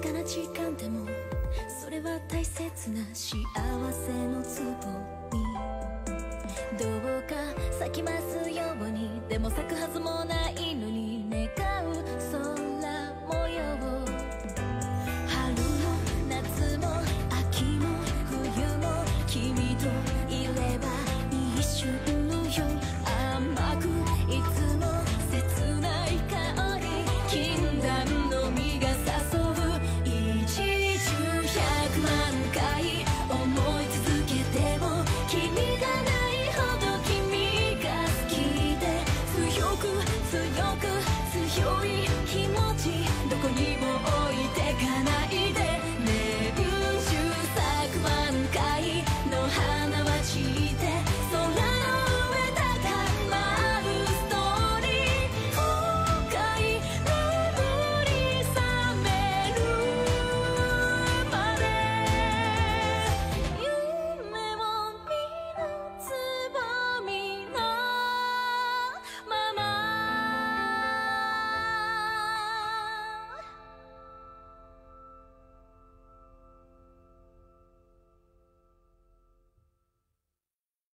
かな時間でもそれは大切な幸せのつぼみ。どうか咲きますように、でも咲くはずもないの